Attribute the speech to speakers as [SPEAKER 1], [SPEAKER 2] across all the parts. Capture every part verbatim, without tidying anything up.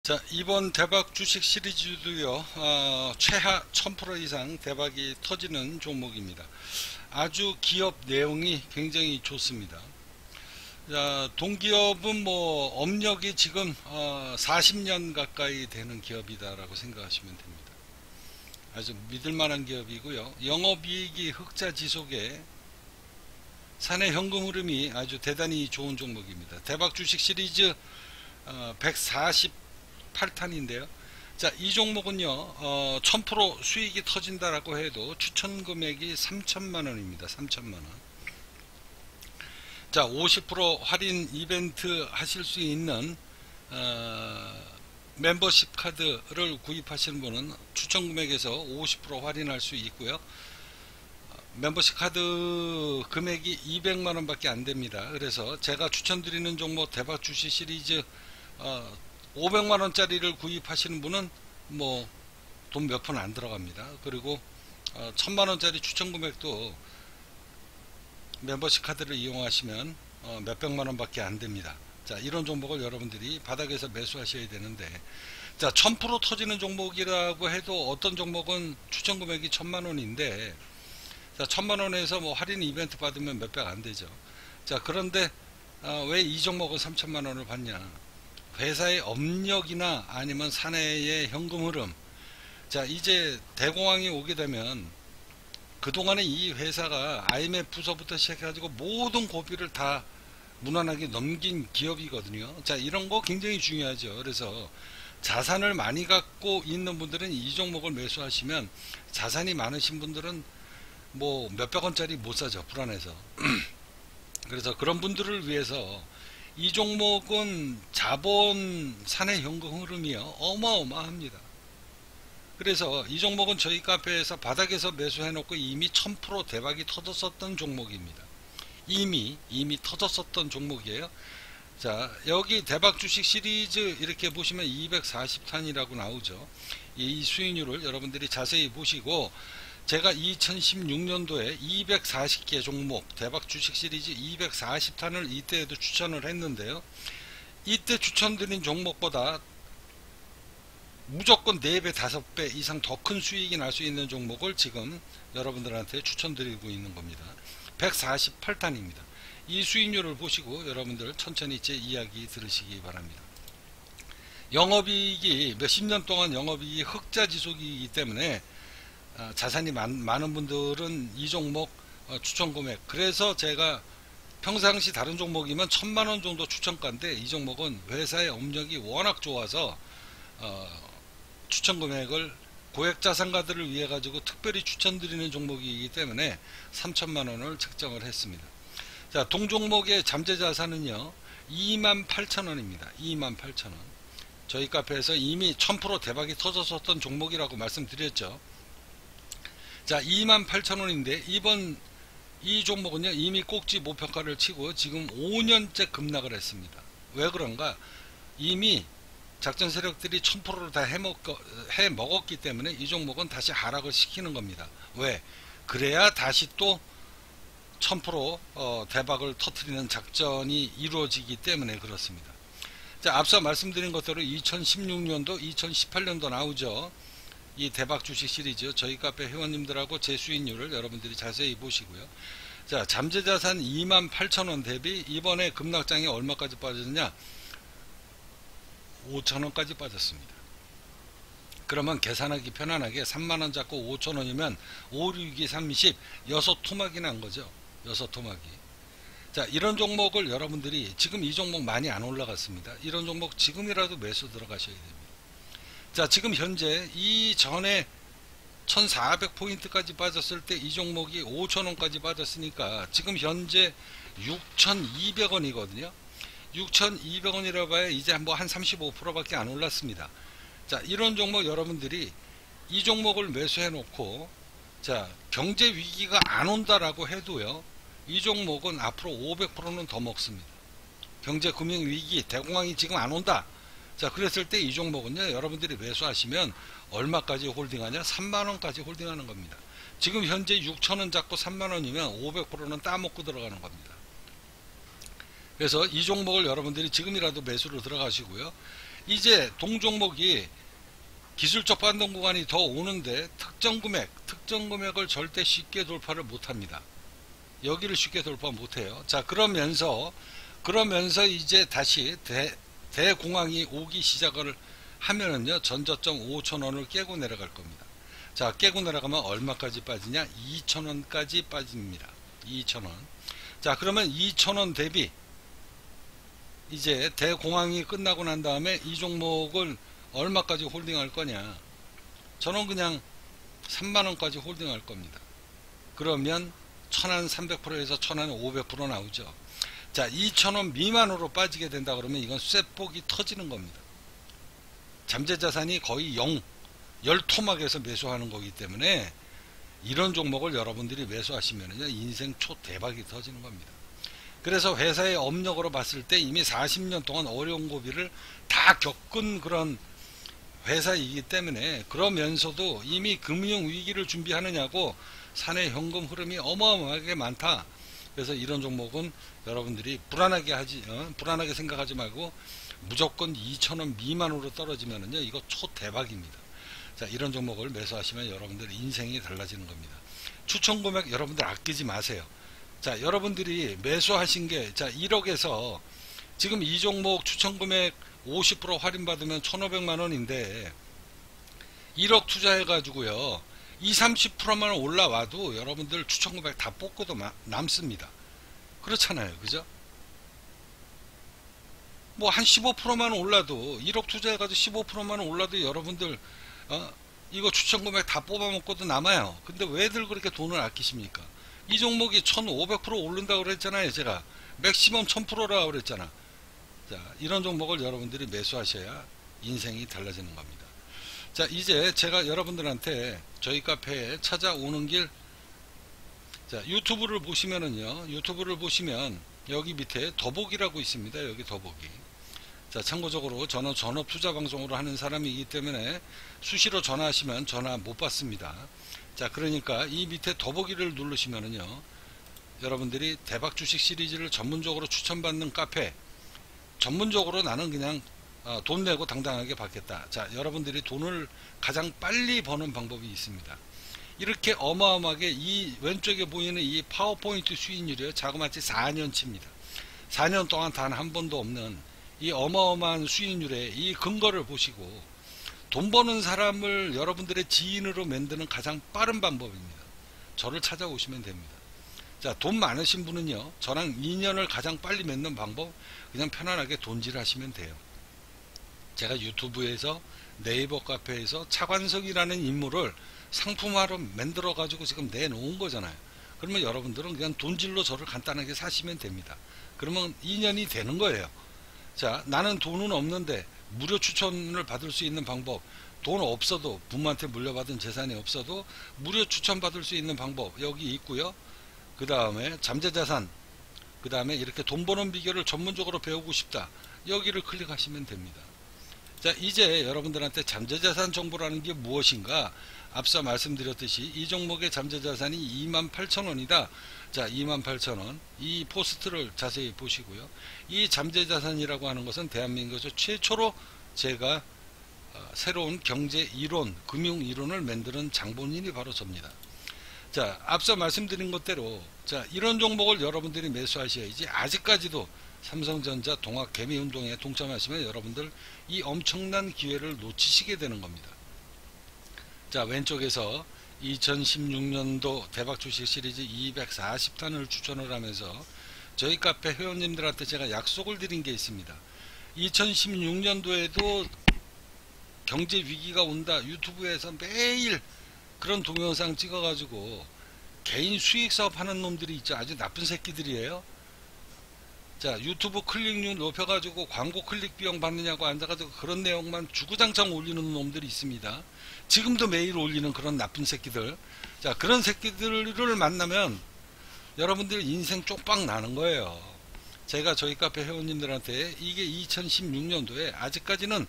[SPEAKER 1] 자, 이번 대박 주식 시리즈도요, 어, 최하 천 퍼센트 이상 대박이 터지는 종목입니다. 아주 기업 내용이 굉장히 좋습니다. 자, 동기업은 뭐, 업력이 지금, 어, 사십 년 가까이 되는 기업이다라고 생각하시면 됩니다. 아주 믿을만한 기업이고요. 영업이익이 흑자 지속에 사내 현금 흐름이 아주 대단히 좋은 종목입니다. 대박 주식 시리즈 어, 백사십팔 탄인데요. 자, 이 종목은요, 어, 천 퍼센트 수익이 터진다라고 해도 추천 금액이 삼천만 원입니다. 삼천만 원. 자, 오십 퍼센트 할인 이벤트 하실 수 있는, 어, 멤버십 카드를 구입하시는 분은 추천 금액에서 오십 퍼센트 할인할 수 있고요. 멤버십 카드 금액이 이백만 원밖에 안 됩니다. 그래서 제가 추천드리는 종목 대박 주식 시리즈 어, 오백만 원짜리를 구입하시는 분은 뭐 돈 몇 푼 안 들어갑니다. 그리고 어, 천만 원짜리 추천 금액도 멤버십 카드를 이용하시면 어, 몇백만 원밖에 안 됩니다. 자, 이런 종목을 여러분들이 바닥에서 매수하셔야 되는데, 자, 천 퍼센트 터지는 종목이라고 해도 어떤 종목은 추천 금액이 천만 원인데, 자, 천만 원에서 뭐 할인 이벤트 받으면 몇백 안 되죠. 자, 그런데 어, 왜 이 종목은 삼천만 원을 받냐? 회사의 업력이나 아니면 사내의 현금 흐름. 자, 이제 대공황이 오게 되면 그동안에 이 회사가 아이엠에프서부터 시작해가지고 모든 고비를 다 무난하게 넘긴 기업이거든요. 자, 이런 거 굉장히 중요하죠. 그래서 자산을 많이 갖고 있는 분들은 이 종목을 매수하시면, 자산이 많으신 분들은 뭐 몇백 원짜리 못 사죠. 불안해서. 그래서 그런 분들을 위해서 이 종목은 자본 사내 현금 흐름이요, 어마어마합니다. 그래서 이 종목은 저희 카페에서 바닥에서 매수해 놓고 이미 천 퍼센트 대박이 터졌었던 종목입니다. 이미 이미 터졌었던 종목이에요. 자, 여기 대박 주식 시리즈 이렇게 보시면 이백사십 탄이라고 나오죠. 이 수익률을 여러분들이 자세히 보시고, 제가 이천십육 년도에 이백사십 개 종목 대박 주식 시리즈 이백사십 탄을 이때에도 추천을 했는데요. 이때 추천드린 종목보다 무조건 네 배, 다섯 배 이상 더 큰 수익이 날 수 있는 종목을 지금 여러분들한테 추천드리고 있는 겁니다. 백사십팔 탄입니다. 이 수익률을 보시고 여러분들 천천히 제 이야기 들으시기 바랍니다. 영업이익이 몇십 년 동안 영업이익이 흑자 지속이기 때문에 자산이 많, 많은 분들은 이 종목 추천 금액, 그래서 제가 평상시 다른 종목이면 천만 원 정도 추천가인데 이 종목은 회사의 업력이 워낙 좋아서 어, 추천 금액을 고액 자산가들을 위해 가지고 특별히 추천드리는 종목이기 때문에 삼천만 원을 책정을 했습니다. 자, 동종목의 잠재 자산은요 이만 팔천 원입니다. 이만 팔천 원. 저희 카페에서 이미 천 퍼센트 대박이 터졌었던 종목이라고 말씀드렸죠. 자, 이만 팔천 원인데 이번 이 종목은요 이미 꼭지 목표가를 치고 지금 오 년째 급락을 했습니다. 왜 그런가? 이미 작전 세력들이 천 퍼센트를 다 해먹, 해먹었기 때문에 이 종목은 다시 하락을 시키는 겁니다. 왜? 그래야 다시 또 천 퍼센트 어, 대박을 터뜨리는 작전이 이루어지기 때문에 그렇습니다. 자, 앞서 말씀드린 것대로 이천십육 년도, 이천십팔 년도 나오죠. 이 대박 주식 시리즈 저희 카페 회원님들하고 제 수익률을 여러분들이 자세히 보시고요. 자, 잠재자산 이만 팔천 원 대비 이번에 급락장이 얼마까지 빠졌느냐? 오천 원까지 빠졌습니다. 그러면 계산하기 편안하게 삼만 원 잡고 오천 원이면 오, 육이 삼십, 여섯 토막이 난 거죠. 여섯 토막이. 자, 이런 종목을 여러분들이 지금 이 종목 많이 안 올라갔습니다. 이런 종목 지금이라도 매수 들어가셔야 됩니다. 자, 지금 현재 이전에 천사백 포인트까지 빠졌을 때 이 종목이 오천 원까지 빠졌으니까 지금 현재 육천이백 원이거든요. 육천이백 원이라 봐야 이제 뭐 한 삼십오 퍼센트 밖에 안 올랐습니다. 자, 이런 종목 여러분들이 이 종목을 매수해 놓고, 자, 경제 위기가 안 온다라고 해도요 이 종목은 앞으로 오백 퍼센트는 더 먹습니다. 경제 금융 위기, 대공황이 지금 안 온다. 자, 그랬을 때 이 종목은요 여러분들이 매수하시면 얼마까지 홀딩하냐? 삼만 원까지 홀딩하는 겁니다. 지금 현재 육천 원 잡고 삼만 원이면 오백 퍼센트는 따먹고 들어가는 겁니다. 그래서 이 종목을 여러분들이 지금이라도 매수로 들어가시고요. 이제 동종목이 기술적 반등 구간이 더 오는데 특정 금액, 특정 금액을 절대 쉽게 돌파를 못합니다. 여기를 쉽게 돌파 못해요. 자, 그러면서 그러면서 이제 다시 대, 대공황이 오기 시작을 하면은요, 전저점 오천 원을 깨고 내려갈 겁니다. 자, 깨고 내려가면 얼마까지 빠지냐? 이천 원까지 빠집니다. 이천 원. 자, 그러면 이천 원 대비 이제 대공황이 끝나고 난 다음에 이 종목을 얼마까지 홀딩할 거냐? 저는 그냥 삼만 원까지 홀딩할 겁니다. 그러면 천삼백 퍼센트에서 천오백 퍼센트 나오죠. 자, 이천 원 미만으로 빠지게 된다 그러면 이건 쇠폭이 터지는 겁니다. 잠재자산이 거의 영, 열 토막에서 매수하는 거기 때문에 이런 종목을 여러분들이 매수하시면은요, 인생 초대박이 터지는 겁니다. 그래서 회사의 업력으로 봤을 때 이미 사십 년 동안 어려운 고비를 다 겪은 그런 회사이기 때문에, 그러면서도 이미 금융위기를 준비하느냐고 사내 현금 흐름이 어마어마하게 많다. 그래서 이런 종목은 여러분들이 불안하게 하지, 어? 불안하게 생각하지 말고 무조건 이천 원 미만으로 떨어지면은요, 이거 초대박입니다. 자, 이런 종목을 매수하시면 여러분들 인생이 달라지는 겁니다. 추천 금액 여러분들 아끼지 마세요. 자, 여러분들이 매수하신 게, 자, 일억에서 지금 이 종목 추천 금액 오십 퍼센트 할인받으면 천오백만 원인데, 일억 투자해 가지고요 이십, 삼십 퍼센트만 올라와도 여러분들 추천 금액 다 뽑고도 남습니다. 그렇잖아요. 그죠? 뭐 한 십오 퍼센트만 올라도, 일억 투자해 가지고 십오 퍼센트만 올라도 여러분들 어, 이거 추천 금액 다 뽑아 먹고도 남아요. 근데 왜들 그렇게 돈을 아끼십니까? 이 종목이 천오백 퍼센트 오른다고 그랬잖아요. 제가 맥시멈 천 퍼센트라고 그랬잖아. 자, 이런 종목을 여러분들이 매수하셔야 인생이 달라지는 겁니다. 자, 이제 제가 여러분들한테 저희 카페에 찾아오는 길, 자, 유튜브를 보시면은요, 유튜브를 보시면 여기 밑에 더보기라고 있습니다. 여기 더보기. 자, 참고적으로 저는 전업 투자 방송으로 하는 사람이기 때문에 수시로 전화하시면 전화 못 받습니다. 자, 그러니까 이 밑에 더보기를 누르시면은요, 여러분들이 대박 주식 시리즈를 전문적으로 추천받는 카페, 전문적으로 나는 그냥 어, 돈 내고 당당하게 받겠다. 자, 여러분들이 돈을 가장 빨리 버는 방법이 있습니다. 이렇게 어마어마하게 이 왼쪽에 보이는 이 파워포인트 수익률이요, 자그마치 사 년치입니다. 사 년 동안 단 한 번도 없는 이 어마어마한 수익률의 이 근거를 보시고 돈 버는 사람을 여러분들의 지인으로 만드는 가장 빠른 방법입니다. 저를 찾아오시면 됩니다. 자, 돈 많으신 분은요, 저랑 인연을 가장 빨리 맺는 방법, 그냥 편안하게 돈질 하시면 돼요. 제가 유튜브에서, 네이버 카페에서 차관석이라는 인물을 상품화로 만들어 가지고 지금 내놓은 거잖아요. 그러면 여러분들은 그냥 돈질로 저를 간단하게 사시면 됩니다. 그러면 인연이 되는 거예요. 자, 나는 돈은 없는데 무료 추천을 받을 수 있는 방법, 돈 없어도, 부모한테 물려받은 재산이 없어도 무료 추천 받을 수 있는 방법 여기 있고요. 그 다음에 잠재자산, 그 다음에 이렇게 돈 버는 비결을 전문적으로 배우고 싶다, 여기를 클릭하시면 됩니다. 자, 이제 여러분들한테 잠재자산 정보라는 게 무엇인가, 앞서 말씀드렸듯이 이 종목의 잠재자산이 이만 팔천 원이다. 자, 이만 팔천 원, 이 포스트를 자세히 보시고요. 이 잠재자산이라고 하는 것은 대한민국에서 최초로 제가 새로운 경제 이론, 금융 이론을 만드는 장본인이 바로 접니다. 자, 앞서 말씀드린 것대로, 자, 이런 종목을 여러분들이 매수하셔야지. 아직까지도 삼성전자 동학 개미운동에 동참하시면 여러분들 이 엄청난 기회를 놓치시게 되는 겁니다. 자, 왼쪽에서 이천십육 년도 대박 주식 시리즈 이백사십 탄을 추천을 하면서 저희 카페 회원님들한테 제가 약속을 드린 게 있습니다. 이천십육 년도에도 경제 위기가 온다, 유튜브에서 매일 그런 동영상 찍어가지고 개인 수익 사업 하는 놈들이 있죠. 아주 나쁜 새끼들이에요. 자, 유튜브 클릭률 높여가지고 광고 클릭 비용 받느냐고 앉아가지고 그런 내용만 주구장창 올리는 놈들이 있습니다. 지금도 매일 올리는 그런 나쁜 새끼들. 자, 그런 새끼들을 만나면 여러분들 인생 쪽박 나는 거예요. 제가 저희 카페 회원님들한테 이게 이천십육 년도에 아직까지는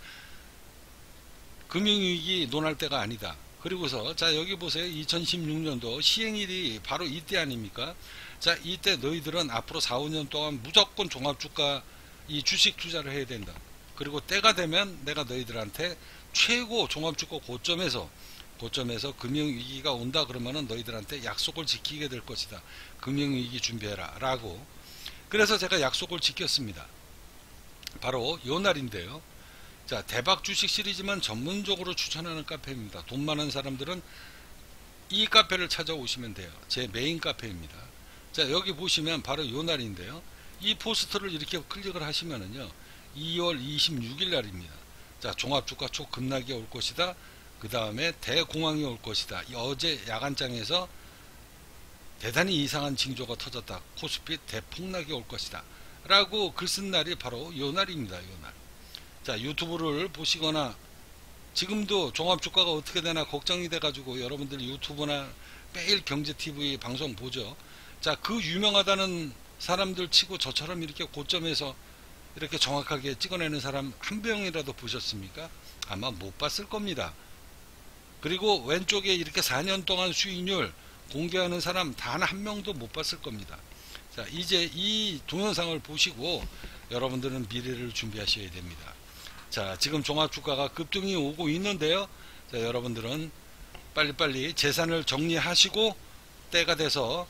[SPEAKER 1] 금융위기 논할 때가 아니다. 그리고서 자, 여기 보세요. 이천십육 년도 시행일이 바로 이때 아닙니까? 자, 이때 너희들은 앞으로 사, 오 년 동안 무조건 종합주가 이 주식 투자를 해야 된다. 그리고 때가 되면 내가 너희들한테 최고 종합주가 고점에서 고점에서 금융위기가 온다 그러면은 너희들한테 약속을 지키게 될 것이다. 금융위기 준비해라 라고. 그래서 제가 약속을 지켰습니다. 바로 요 날인데요. 자, 대박 주식 시리즈만 전문적으로 추천하는 카페입니다. 돈 많은 사람들은 이 카페를 찾아오시면 돼요. 제 메인 카페입니다. 자, 여기 보시면 바로 요 날인데요. 이 포스터를 이렇게 클릭을 하시면은요, 이월 이십육일 날입니다. 자, 종합주가 초급락이 올 것이다. 그 다음에 대공황이 올 것이다. 어제 야간장에서 대단히 이상한 징조가 터졌다. 코스피 대폭락이 올 것이다. 라고 글 쓴 날이 바로 요 날입니다. 요 날. 자, 유튜브를 보시거나 지금도 종합주가가 어떻게 되나 걱정이 돼가지고 여러분들 유튜브나 매일 경제티비 방송 보죠. 자, 그 유명하다는 사람들 치고 저처럼 이렇게 고점에서 이렇게 정확하게 찍어내는 사람 한 명이라도 보셨습니까? 아마 못 봤을 겁니다. 그리고 왼쪽에 이렇게 사 년 동안 수익률 공개하는 사람 단 한 명도 못 봤을 겁니다. 자, 이제 이 동영상을 보시고 여러분들은 미래를 준비하셔야 됩니다. 자, 지금 종합주가가 급등이 오고 있는데요. 자, 여러분들은 빨리빨리 재산을 정리하시고 때가 돼서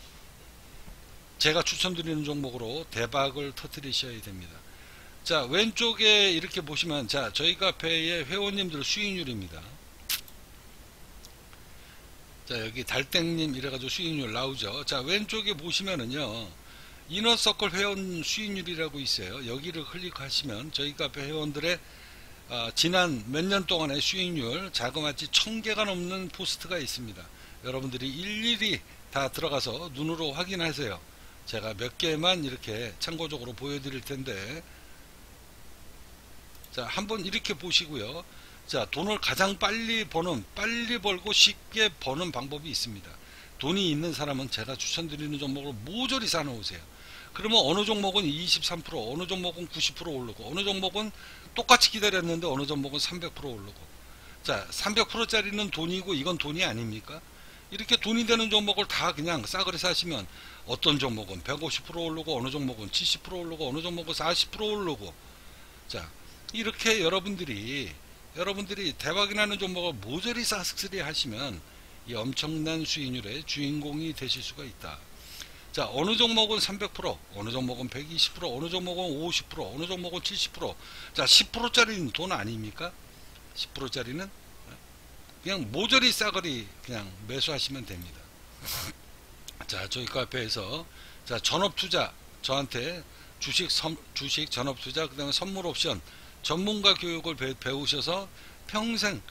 [SPEAKER 1] 제가 추천드리는 종목으로 대박을 터뜨리셔야 됩니다. 자, 왼쪽에 이렇게 보시면, 자, 저희 카페의 회원님들 수익률입니다. 자, 여기 달땡님 이래가지고 수익률 나오죠. 자, 왼쪽에 보시면은요, 이너서클 회원 수익률이라고 있어요. 여기를 클릭하시면 저희 카페 회원들의 어, 지난 몇 년 동안의 수익률 자그마치 천 개가 넘는 포스트가 있습니다. 여러분들이 일일이 다 들어가서 눈으로 확인하세요. 제가 몇 개만 이렇게 참고적으로 보여드릴 텐데, 자, 한번 이렇게 보시고요. 자, 돈을 가장 빨리 버는, 빨리 벌고 쉽게 버는 방법이 있습니다. 돈이 있는 사람은 제가 추천드리는 종목을 모조리 사놓으세요. 그러면 어느 종목은 이십삼 퍼센트, 어느 종목은 구십 퍼센트 오르고, 어느 종목은 똑같이 기다렸는데 어느 종목은 삼백 퍼센트 오르고. 자, 삼백 퍼센트 짜리는 돈이고 이건 돈이 아닙니까? 이렇게 돈이 되는 종목을 다 그냥 싸그리 사시면 어떤 종목은 백오십 퍼센트 오르고, 어느 종목은 칠십 퍼센트 오르고, 어느 종목은 사십 퍼센트 오르고. 자, 이렇게 여러분들이 여러분들이 대박이 나는 종목을 모조리 싹쓸이 하시면 이 엄청난 수익률의 주인공이 되실 수가 있다. 자, 어느 종목은 삼백 퍼센트, 어느 종목은 백이십 퍼센트, 어느 종목은 오십 퍼센트, 어느 종목은 칠십 퍼센트. 자, 십 퍼센트 짜리는 돈 아닙니까? 십 퍼센트 짜리는 그냥 모조리 싸그리 그냥 매수하시면 됩니다. 자, 저희 카페에서 자, 전업투자 저한테 주식 선, 주식 전업투자 그 다음에 선물 옵션 전문가 교육을 배, 배우셔서 평생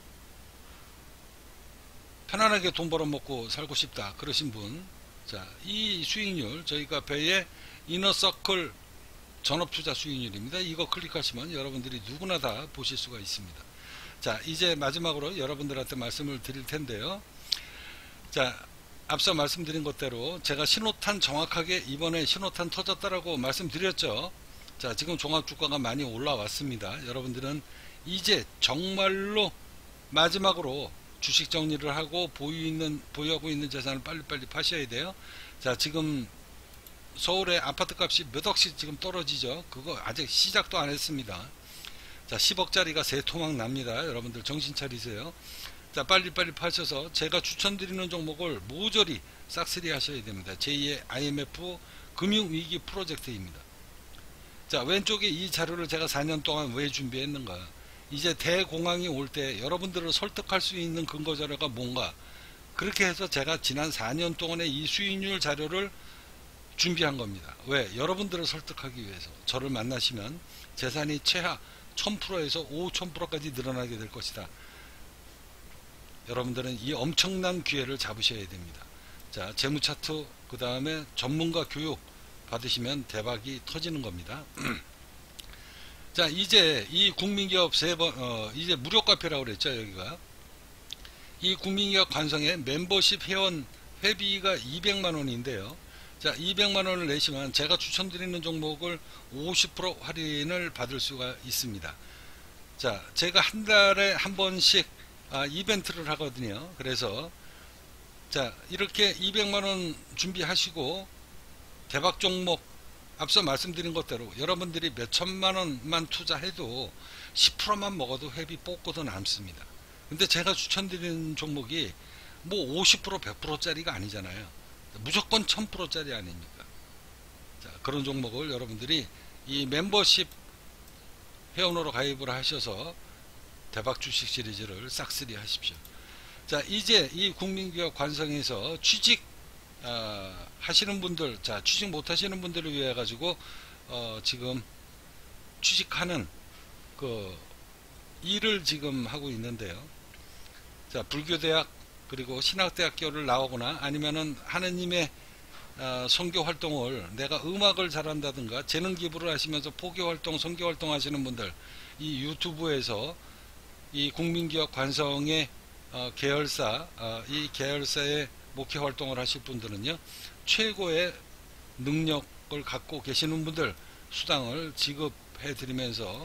[SPEAKER 1] 편안하게 돈 벌어먹고 살고 싶다 그러신 분, 자, 이 수익률 저희 카페의 이너서클 전업투자 수익률입니다. 이거 클릭하시면 여러분들이 누구나 다 보실 수가 있습니다. 자, 이제 마지막으로 여러분들한테 말씀을 드릴 텐데요. 자, 앞서 말씀드린 것대로 제가 신호탄 정확하게 이번에 신호탄 터졌다라고 말씀드렸죠. 자, 지금 종합주가가 많이 올라왔습니다. 여러분들은 이제 정말로 마지막으로 주식 정리를 하고 보유 있는, 보유하고 있는 재산을 빨리빨리 파셔야 돼요. 자, 지금 서울의 아파트 값이 몇 억씩 지금 떨어지죠. 그거 아직 시작도 안 했습니다. 자, 십억짜리가 세 토막 납니다. 여러분들 정신 차리세요. 자, 빨리빨리 파셔서 제가 추천드리는 종목을 모조리 싹쓸이 하셔야 됩니다. 제이의 아이엠에프 금융위기 프로젝트입니다. 자, 왼쪽에 이 자료를 제가 사 년 동안 왜 준비했는가. 이제 대공황이 올 때 여러분들을 설득할 수 있는 근거 자료가 뭔가. 그렇게 해서 제가 지난 사 년 동안의 이 수익률 자료를 준비한 겁니다. 왜? 여러분들을 설득하기 위해서. 저를 만나시면 재산이 최하 천 퍼센트에서 오천 퍼센트까지 늘어나게 될 것이다. 여러분들은 이 엄청난 기회를 잡으셔야 됩니다. 자, 재무차트 그 다음에 전문가 교육 받으시면 대박이 터지는 겁니다. 자, 이제 이 국민기업 세 번, 어, 이제 무료 카페라고 그랬죠, 여기가. 이 국민기업 관성의 멤버십 회원 회비가 이백만 원인데요. 자, 이백만 원을 내시면 제가 추천드리는 종목을 오십 퍼센트 할인을 받을 수가 있습니다. 자, 제가 한 달에 한 번씩 아, 이벤트를 하거든요. 그래서 자, 이렇게 이백만 원 준비하시고 대박 종목 앞서 말씀드린 것대로 여러분들이 몇 천만 원만 투자해도 십 퍼센트만 먹어도 회비 뽑고도 남습니다. 근데 제가 추천드리는 종목이 뭐 오십 퍼센트 백 퍼센트짜리가 아니잖아요. 무조건 천 퍼센트짜리 아닙니까? 자, 그런 종목을 여러분들이 이 멤버십 회원으로 가입을 하셔서 대박 주식 시리즈를 싹쓸이 하십시오. 자, 이제 이 국민기업 관성에서 취직 어, 하시는 분들, 자, 취직 못 하시는 분들을 위해 가지고 어, 지금 취직하는 그 일을 지금 하고 있는데요. 자, 불교대학 그리고 신학대학교를 나오거나 아니면은 하느님의 어, 선교 활동을, 내가 음악을 잘한다든가 재능 기부를 하시면서 포교 활동, 선교 활동 하시는 분들, 이 유튜브에서 이 국민기업 관성의 어, 계열사, 어, 이 계열사의 목회 활동을 하실 분들은요, 최고의 능력을 갖고 계시는 분들 수당을 지급해 드리면서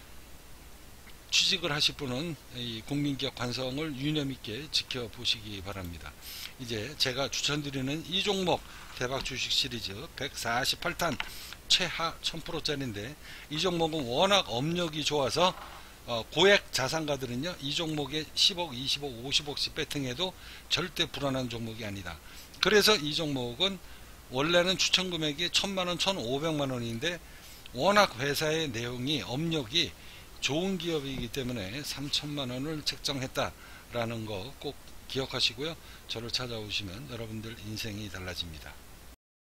[SPEAKER 1] 취직을 하실 분은 이 국민기업 관성을 유념있게 지켜보시기 바랍니다. 이제 제가 추천드리는 이 종목 대박 주식 시리즈 백사십팔 탄 최하 천 퍼센트짜리인데 이 종목은 워낙 업력이 좋아서 어, 고액 자산가들은요 이 종목에 십억, 이십억, 오십억씩 배팅해도 절대 불안한 종목이 아니다. 그래서 이 종목은 원래는 추천 금액이 천만원, 천오백만 원인데 워낙 회사의 내용이, 업력이 좋은 기업이기 때문에 삼천만 원을 책정했다라는 거 꼭 기억하시고요. 저를 찾아오시면 여러분들 인생이 달라집니다.